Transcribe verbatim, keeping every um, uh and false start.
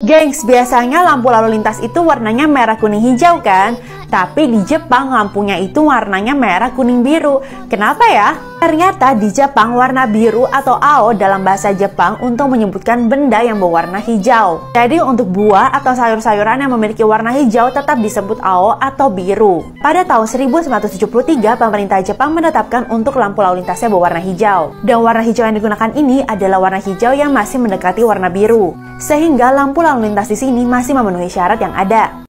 Gengs, biasanya lampu lalu lintas itu warnanya merah kuning hijau kan? Tapi di Jepang lampunya itu warnanya merah kuning biru. Kenapa ya? Ternyata di Jepang warna biru atau ao dalam bahasa Jepang untuk menyebutkan benda yang berwarna hijau. Jadi untuk buah atau sayur-sayuran yang memiliki warna hijau tetap disebut ao atau biru. Pada tahun seribu sembilan ratus tujuh puluh tiga, pemerintah Jepang menetapkan untuk lampu lalu lintasnya berwarna hijau. Dan warna hijau yang digunakan ini adalah warna hijau yang masih mendekati warna biru. Sehingga lampu lalu lintas di sini masih memenuhi syarat yang ada.